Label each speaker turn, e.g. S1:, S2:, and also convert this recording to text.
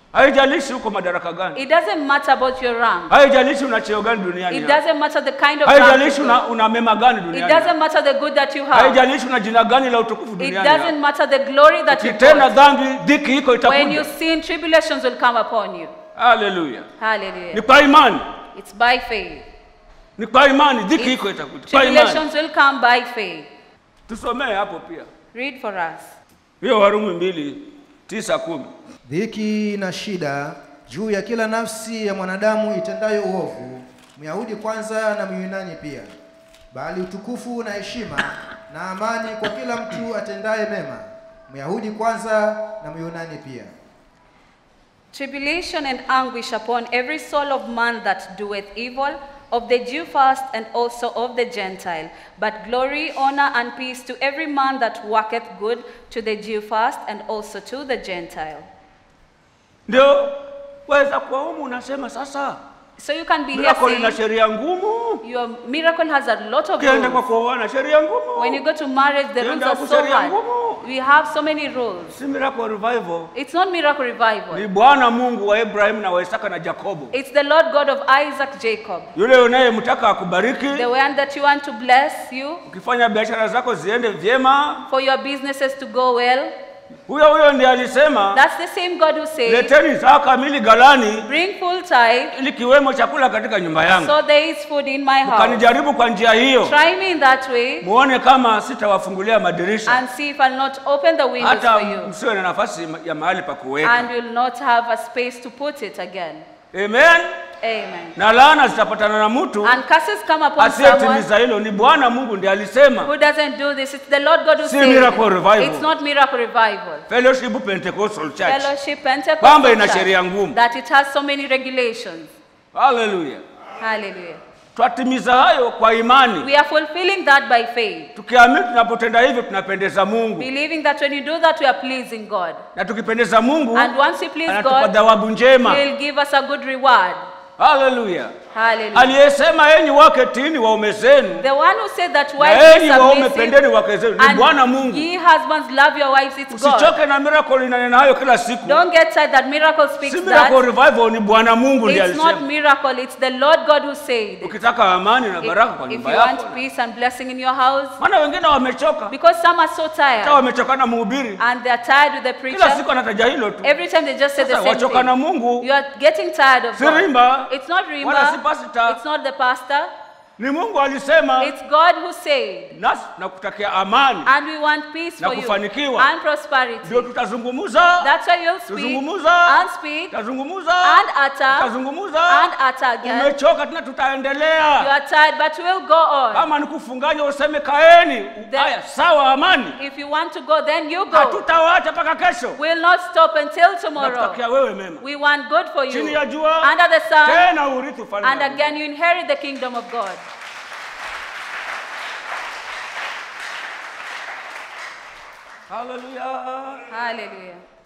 S1: Haijalishi uko madaraka gani.
S2: It doesn't matter about your rank.
S1: Haijalishi una cheo gani duniani.
S2: It doesn't matter the kind of rank.
S1: Haijalishi una mema gani duniani.
S2: It doesn't matter the good that you have.
S1: Haijalishi una jina gani la utukufu duniani.
S2: It doesn't matter the glory that you
S1: Ukitenda dhambi, dhiki iko itakuja.
S2: When you sin, tribulations will come upon you.
S1: Hallelujah.
S2: Hallelujah.
S1: Ni kwa imani.
S2: It's by faith.
S1: Ni kwa imani, dhiki iko itakuja.
S2: Tribulations will come by faith.
S1: Tusomee hapo pia.
S2: Read for us.
S1: Hiyo Warumi 2:9-10.
S3: Dhiki na shida juu ya kila nafsi ya mwanadamu itendayo uovu, Myahudi kwanza na Myunani pia, bali utukufu na heshima na amani kwa kila mtu atendaye mema, Myahudi kwanza na Myunani pia.
S2: Tribulation and anguish upon every soul of man that doeth evil, of the Jew first and also of the Gentile. But glory, honor, and peace to every man that worketh good, to the Jew first and also to the Gentile.
S1: Ndio waweza kwa humu unasema sasa.
S2: So you can be here
S1: saying, ina
S2: sheria ngumu. Your miracle has a lot of rules.
S1: Kwa kuoana sheria ngumu.
S2: When you go to marriage, the rules are so hard. We have so many rules.
S1: Si miracle revival.
S2: It's not miracle revival.
S1: Ni Bwana Mungu wa Abraham na wa Isaka na Jacobo.
S2: It's the Lord God of Isaac, Jacob.
S1: Yule unayemtaka akubariki.
S2: The one that you want to bless you.
S1: Ukifanya biashara zako ziende vyema.
S2: For your businesses to go well.
S1: Huyo ndiye alisema.
S2: That's the same God who says,
S1: leteni zaka kamili galani.
S2: Bring full tithe.
S1: Ili kiwemo chakula katika nyumba yangu.
S2: So there is food in my house.
S1: Kanijaribu kwa njia hiyo.
S2: Try me in that way.
S1: Muone kama sitawafungulia madirisha.
S2: And see if I'll not open the windows for you.
S1: Hata msiwe na nafasi ya mahali pa kuweka.
S2: And you'll not have a space to put it again.
S1: Amen.
S2: Amen.
S1: Na laana zitapatana na mtu.
S2: And curses come upon someone.
S1: Hilo ni Bwana Mungu ndiye alisema.
S2: Who doesn't do this? It's the Lord God who says.
S1: Miracle revival.
S2: It's not miracle revival.
S1: Fellowship Pentecostal Church.
S2: Fellowship Pentecostal
S1: Church. Ina sheria ngumu.
S2: That it has so many regulations.
S1: Hallelujah.
S2: Hallelujah.
S1: Twatimiza hayo kwa imani.
S2: We are fulfilling that by faith.
S1: Tukiamini tunapotenda hivyo tunapendeza Mungu.
S2: Believing that when you do that we are pleasing God.
S1: Na tukipendeza Mungu,
S2: and once we please God,
S1: anatupa thawabu njema.
S2: He will give us a good reward.
S1: Hallelujah.
S2: Hallelujah.
S1: Aliyesema enyi wake tiini waume zenu.
S2: The one who said that wives be submissive
S1: wake zenu ni Bwana Mungu.
S2: Ye husbands love your wives, it's God.
S1: Usichoke na miracle inanena hayo kila siku.
S2: Don't get tired that miracle speaks that.
S1: Miracle revival ni Bwana Mungu ndiye alisema.
S2: It's not miracle, it's the Lord God who said.
S1: Ukitaka amani na baraka kwa nyumba
S2: yako. If
S1: yako.
S2: you want peace and blessing in your house.
S1: Maana wengine wamechoka.
S2: Because some are so tired.
S1: Hata wamechoka na mhubiri.
S2: And they are tired with the preacher.
S1: Kila siku anataja hilo tu.
S2: Every time they just say the same thing.
S1: Wachoka na Mungu.
S2: You are getting tired of God.
S1: Rimba.
S2: It's not rimba.
S1: Wala si pastor.
S2: It's not the pastor.
S1: Ni Mungu alisema.
S2: It's God who said.
S1: Nasi nakutakia amani.
S2: And we want peace for you. And prosperity.
S1: Ndio tutazungumuza.
S2: That's why you'll speak.
S1: Tuzungumuza.
S2: And speak.
S1: Tutazungumuza.
S2: And utter.
S1: Tutazungumuza.
S2: And utter again.
S1: Umechoka tena tutaendelea.
S2: You are tired but we'll go on.
S1: Kama nikufunganya useme kaeni. Haya sawa amani.
S2: If you want to go then you go.
S1: Hatutawaacha mpaka kesho.
S2: We'll not stop until tomorrow.
S1: Nakutakia wewe mema.
S2: We want good for you.
S1: Chini ya jua.
S2: Under the sun.
S1: Tena urithi ufalme.
S2: And again you inherit the kingdom of God.
S1: Hallelujah.
S2: Hallelujah.